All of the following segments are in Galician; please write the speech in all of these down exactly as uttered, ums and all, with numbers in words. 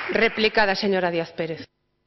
Replicada, señora Díaz Pérez.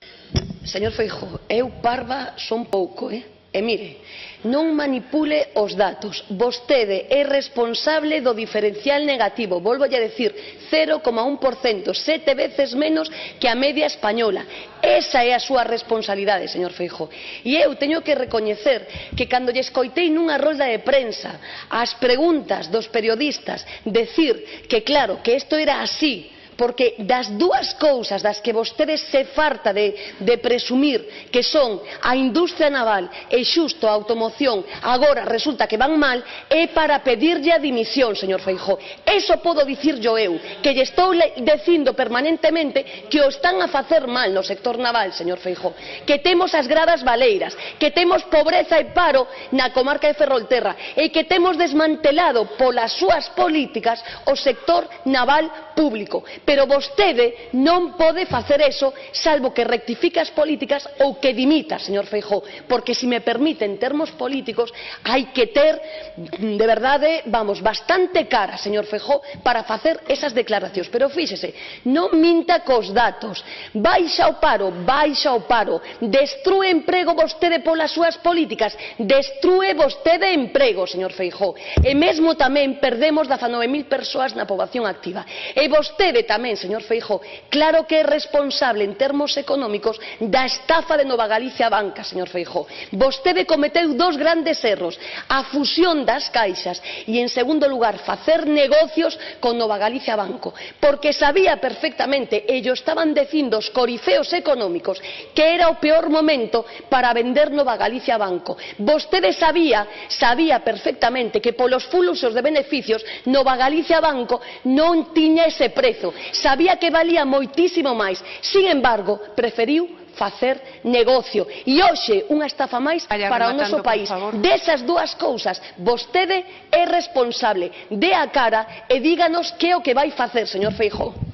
Señor Feijóo, eu parva son pouco, eh? E mire, non manipule os datos. Vostede é responsable do diferencial negativo. Volvo a decir, cero coma un por cento, sete veces menos que a media española. Esa é a súa responsabilidade, señor Feijóo. E eu teño que recoñecer que cando lle escoitei nunha rolda de prensa as preguntas dos periodistas decir que claro, que isto era así, porque das dúas cousas das que vostede se farta de, de presumir, que son a industria naval e xusto a automoción, agora resulta que van mal, é para pedirlle a dimisión, señor Feijóo. Eso podo dicirlo eu, que lle estou dicindo permanentemente que o están a facer mal no sector naval, señor Feijóo, que temos as gradas baleiras, que temos pobreza e paro na comarca de Ferrolterra e que temos desmantelado polas súas políticas o sector naval público. Pero vostede non pode facer eso salvo que rectifique as políticas ou que dimita, señor Feijóo, porque, se me permite, en termos políticos hai que ter, de verdade, vamos, bastante cara, señor Feijóo, para facer esas declaracións. Pero fíxese, non minta cos datos, baixa o paro, baixa o paro, destrúe emprego vostede polas súas políticas, destrúe vostede emprego, señor Feijóo, e mesmo tamén perdemos dezanove mil persoas na poboación activa. E vostede tamén, señor Feijóo, claro que é responsable en termos económicos da estafa de Nova Galicia Banca, señor Feijóo. Vostede cometeu dos grandes erros: a fusión das caixas e, en segundo lugar, facer negocios con Nova Galicia Banco, porque sabía perfectamente, e llo estaban dicindo os corifeos económicos, que era o peor momento para vender Nova Galicia Banco. Vostede sabía, sabía perfectamente que polos fluxos de beneficios Nova Galicia Banco non tiña ese prezo, sabía que valía moitísimo máis, sin embargo, preferiu facer negocio. E hoxe unha estafa máis para o noso país. Desas dúas cousas, vostede é responsable. Dé a cara e díganos que é o que vai facer, señor Feijóo.